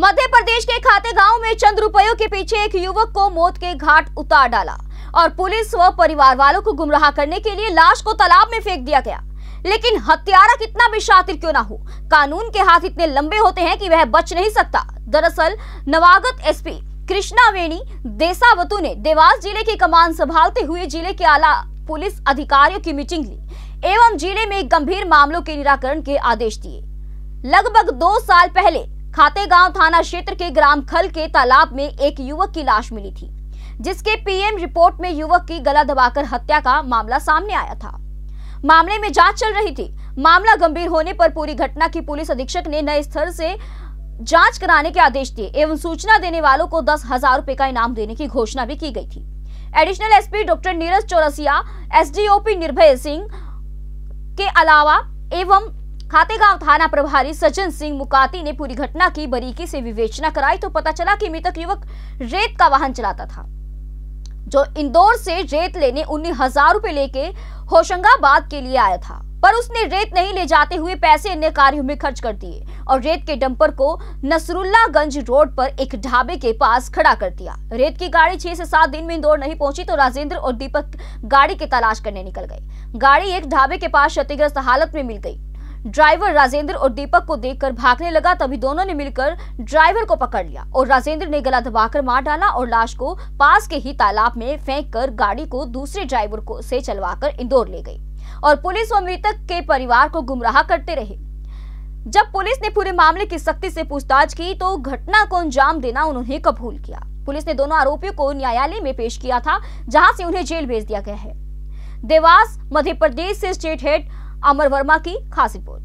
मध्य प्रदेश के खाते गांव में चंद रुपयों के पीछे एक युवक को मौत के घाट उतार डाला और पुलिस व परिवार वालों को गुमराह करने के लिए लाश को तालाब में फेंक दिया गया। लेकिन हत्यारा कितना भी शातिर क्यों ना हो, कानून के हाथ इतने लंबे होते हैं कि वह बच नहीं सकता। दरअसल नवागत एसपी कृष्णा वेणी देसावतु ने देवास जिले की कमान संभालते हुए जिले के आला पुलिस अधिकारियों की मीटिंग ली एवं जिले में गंभीर मामलों के निराकरण के आदेश दिए। लगभग 2 साल पहले खातेगांव थाना क्षेत्र के ग्राम खल के तालाब में एक युवक की लाश मिली थी, जिसके पीएम रिपोर्ट में युवक की गला दबाकर हत्या का मामला सामने आया था। मामले में जांच चल रही थी। मामला गंभीर होने पर पूरी घटना की पुलिस अधीक्षक ने नए स्तर से जांच कराने के आदेश दिए एवं सूचना देने वालों को 10,000 रुपए का इनाम देने की घोषणा भी की गई थी। Additional SP doctor Neeraj Chaurasia, SDOP Nirbhay Singh के अलावा एवं खातेगांव थाना प्रभारी सज्जन सिंह मुकाती ने पूरी घटना की बारीकी से विवेचना कराई तो पता चला कि मृतक युवक रेत का वाहन चलाता था, जो इंदौर से रेत लेने 19,000 रुपए लेके होशंगाबाद के लिए आया था, पर उसने रेत नहीं ले जाते हुए पैसे अन्य कार्यों में खर्च कर दिए और रेत के डंपर को नसरुल्लागंज रोड पर एक ढाबे के पास खड़ा कर दिया। रेत की गाड़ी 6 से 7 दिन में इंदौर नहीं पहुंची तो राजेंद्र और दीपक गाड़ी की तलाश करने निकल गए। गाड़ी एक ढाबे के पास क्षतिग्रस्त हालत में मिल गई। ड्राइवर राजेंद्र और दीपक को देखकर भागने लगा, तभी दोनों ने मिलकर ड्राइवर को पकड़ लिया और राजेंद्र ने गला दबाकर मार डाला और लाश को पास के ही तालाब में फेंककर गाड़ी को दूसरे ड्राइवर को से चलवाकर इंदौर ले गई और पुलिस व मृतक के परिवार को गुमराह करते रहे। जब पुलिस ने पूरे मामले की सख्ती से पूछताछ की तो घटना को अंजाम देना उन्होंने कबूल किया। पुलिस ने दोनों आरोपियों को न्यायालय में पेश किया था, जहां से उन्हें जेल भेज दिया गया है। देवास मध्य प्रदेश से स्टेट हेड अमर वर्मा की खास रिपोर्ट।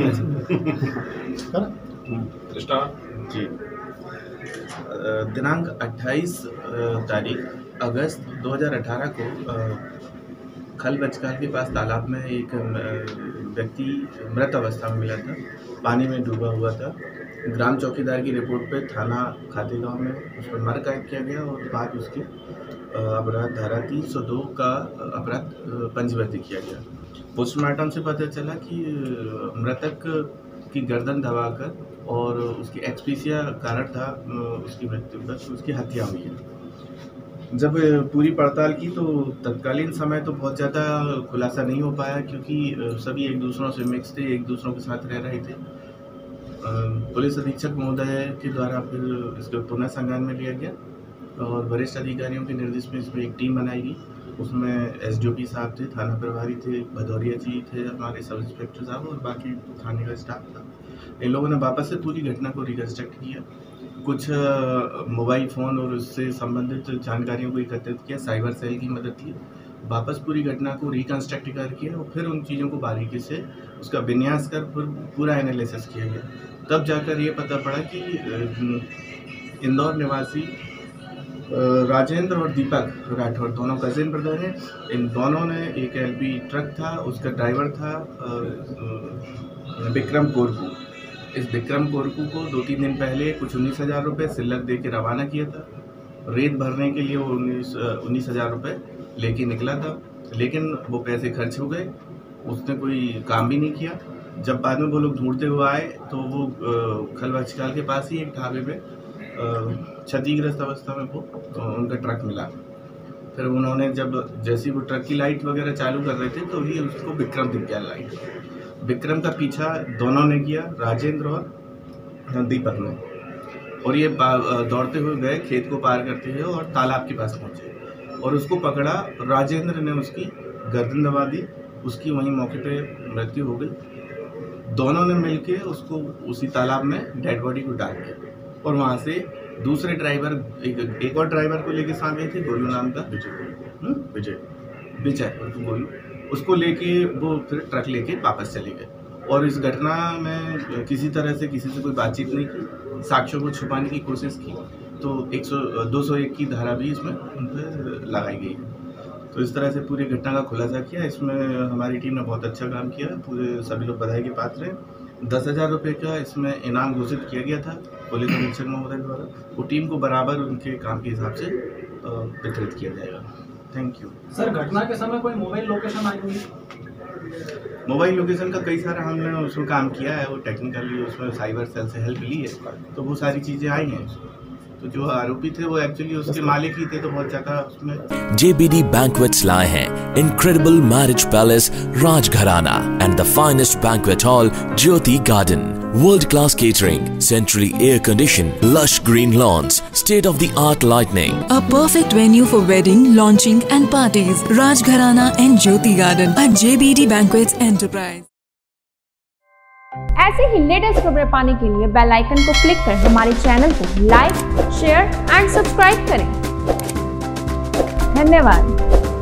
जी, दिनांक 28 तारीख अगस्त 2018 को खल बचकाल के पास तालाब में एक व्यक्ति मृत अवस्था में मिला था, पानी में डूबा हुआ था। ग्राम चौकीदार की रिपोर्ट पे थाना खातेगांव में उस पर मर्ग कायम किया गया और बाद उसके अपराध धारा 302 का अपराध पंजीबद्ध किया गया। पोस्टमार्टम से पता चला कि मृतक की गर्दन दबाकर और उसकी एक्सपीसिया कारण था उसकी मृत्यु का, उसकी हत्या हुई है। जब पूरी पड़ताल की तो तत्कालीन समय तो बहुत ज़्यादा खुलासा नहीं हो पाया, क्योंकि सभी एक दूसरों से मिक्स थे, एक दूसरों के साथ रह रहे थे। पुलिस अधीक्षक महोदय के द्वारा फिर इसको पुनः संज्ञान में लिया गया और वरिष्ठ अधिकारियों के निर्देश में इसमें एक टीम बनाई गई। उसमें एसडीओपी साहब थे, थाना प्रभारी थे, भदौरिया जी थे, हमारे सब इंस्पेक्टर साहब और बाकी थाने का स्टाफ था। इन लोगों ने वापस से पूरी घटना को रिकन्स्ट्रक्ट किया, कुछ मोबाइल फ़ोन और उससे संबंधित जानकारियों को एकत्रित किया, साइबर सेल की मदद ली, वापस पूरी घटना को रिकन्स्ट्रक्ट करके और फिर उन चीज़ों को बारीकी से उसका विन्यास कर फिर पूरा एनालिसिस किया गया। तब जाकर ये पता पड़ा कि इंदौर निवासी राजेंद्र और दीपक राठौर दोनों कजिन ब्रदर हैं। इन दोनों ने एक एलपी ट्रक था, उसका ड्राइवर था विक्रम कोरकू। इस विक्रम कोरकू को 2-3 दिन पहले कुछ 19,000 रुपये सिल्लक दे के रवाना किया था। रेत भरने के लिए वो 19,000 रुपये लेके निकला था, लेकिन वो पैसे खर्च हो गए, उसने कोई काम भी नहीं किया। जब बाद में वो लोग ढूंढते हुए आए तो वो खल बचकाल के पास ही एक ढाबे में क्षतिग्रस्त अवस्था में वो उनका ट्रक मिला। फिर उन्होंने जैसे वो ट्रक की लाइट वगैरह चालू कर रहे थे तो ही उसको विक्रम दिख गया लाइट। विक्रम का पीछा दोनों ने किया, राजेंद्र और दीपक ने, और ये दौड़ते हुए गए, खेत को पार करते हुए और तालाब के पास पहुंचे और उसको पकड़ा। राजेंद्र ने उसकी गर्दन दबा दी, उसकी वहीं मौके पे मृत्यु हो गई। दोनों ने मिलके उसको उसी तालाब में डेड बॉडी को डाल दिया और वहाँ से दूसरे ड्राइवर एक और ड्राइवर को लेके साथ गए थे, गोलू नाम का, विजय गोलू, उसको लेके वो फिर ट्रक लेके वापस चले गए। और इस घटना में किसी तरह से किसी से कोई बातचीत नहीं की, साक्ष्यों को छुपाने की कोशिश की तो 201 की धारा भी इसमें उन पर लगाई गई है। तो इस तरह से पूरी घटना का खुलासा किया। इसमें हमारी टीम ने बहुत अच्छा काम किया, पूरे सभी लोग बधाई के पात्र हैं। 10,000 रुपये का इसमें इनाम घोषित किया गया था पुलिस अधीक्षक महोदय द्वारा। वो टीम को बराबर उनके काम के हिसाब से वितरित किया जाएगा। Thank you. सर, घटना के समय कोई मोबाइल लोकेशन आई हुई? मोबाइल लोकेशन का कई सारा हमने उसमें काम किया है, वो टेक्निकली उसमें साइबर सेल से हेल्प ली है, तो वो सारी चीज़ें आई हैं। तो जो आरोपी थे वो एक्चुअली उसके मालिक ही थे, तो बहुत ज़्यादा उसमें। JBD Banquets लाए हैं incredible marriage palace Rajgharana and the finest banquet hall Jyoti Garden. World-class catering, centrally air-conditioned, lush green lawns, state-of-the-art lighting. A perfect venue for wedding, launching and parties. Rajgharana and Jyoti Garden at JBD Banquets Enterprise. ऐसे ही latest खबरें पाने के लिए bell icon को click कर हमारे channel को like, share and subscribe करें। धन्यवाद।